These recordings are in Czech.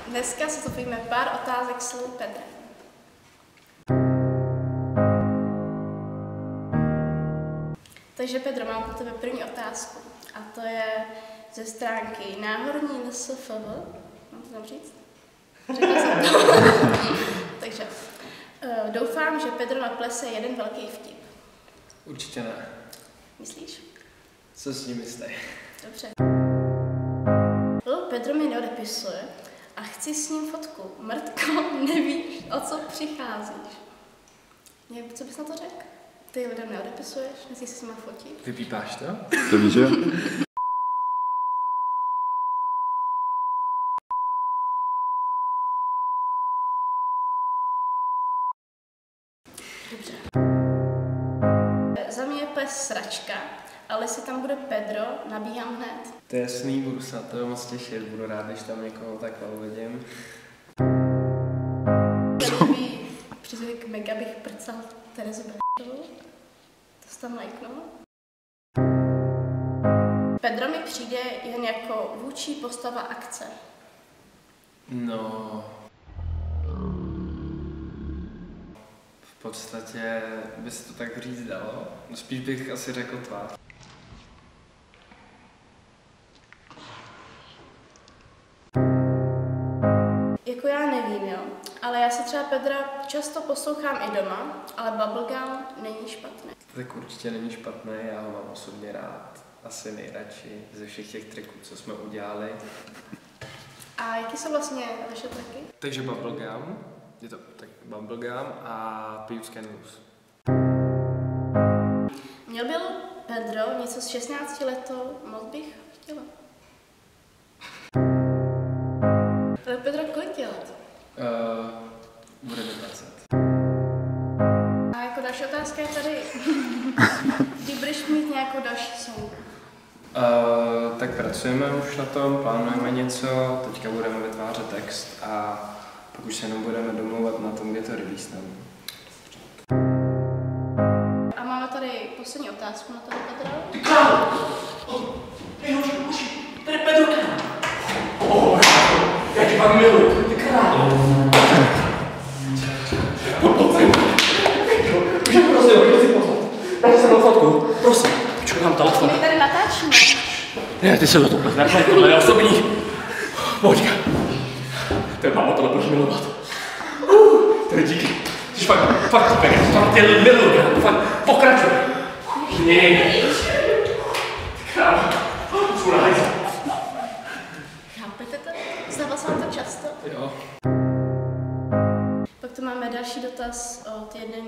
Dneska si zopíme pár otázek s Petrem. Takže Pedro, mám pro tebe první otázku. A to je ze stránky Náhorní NSFV. Mám to tam říct? Řekla jsem to. Takže doufám, že Pedro naplese jeden velký vtip. Určitě ne. Myslíš? Co s ním myslí? Dobře. Pedro mi neodepisuje a chci s ním fotku. Mrtko, nevíš, o co přicházíš. Co bys na to řekl? Ty lidem neodepisuješ, nesmíš si s nima fotit. Vypípáš to? To víš, že? Dobře. Za mě je pes sračka, ale jestli tam bude Pedro, nabíhám hned. To je jasný, budu se na to moc těšit, budu rád, když tam někoho takhle uvidím. Takový přízvuk mega bych prcal Terezu Benešovou. To se tam lajknu. Pedro mi přijde jen jako vůdčí postava akce. No... V podstatě by se to tak říct dalo. Spíš bych asi řekl tvář. Jako já nevím, jo. Ale já se třeba Pedra často poslouchám i doma, ale Bubblegum není špatný. Tak určitě není špatný, já ho mám osobně rád. Asi nejradši ze všech těch triků, co jsme udělali. A jaký jsou vlastně vaše triky? Takže Bubblegum, je to tak Bubblegum a Pius Canvas. Měl byl Pedro něco s 16 letou, moc bych chtěla. Ale Pedro, kolik je let? Bude 20. A jako další otázka je tady, kdy budeš mít nějakou další song? Tak pracujeme už na tom, plánujeme něco, teďka budeme vytvářet text a pak už se jenom budeme domlouvat na tom, kde to releaseneme. A máme tady poslední otázku na toho Pedra. Ty králo! Hej, hoši, tady je Pedro! Já tě pak miluji, ty králo! Prosím, si pozvat. Dajte se mnou fotku, prosím. Počkej, mám telefon. My tady natáčíme. Ne, ty se do toho nepleteš, tohle je osobní. Počkej. Ten mámo, tohle budeš milovat. Tady díky. Jsi fakt super, já tě miluji, fakt pokračuj. Ty králo, jsou na hajze. Chápete to? Stává se vám to často? Jo. Pak tu máme další dotaz od jeden...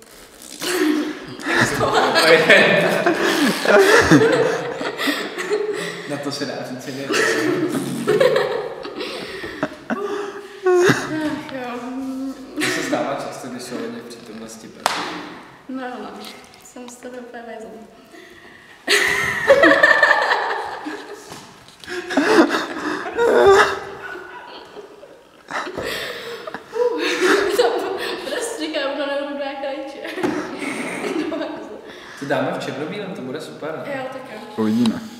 Na to se dá říct si věc. To se stává často, když jsou hodně v přítomnosti Petra. No, jsem z tebe úplně vezl. Prostě říkám, to nebudu nějaká To dáme v černobílém, to bude super. Jo, tak jo. Uvidíme.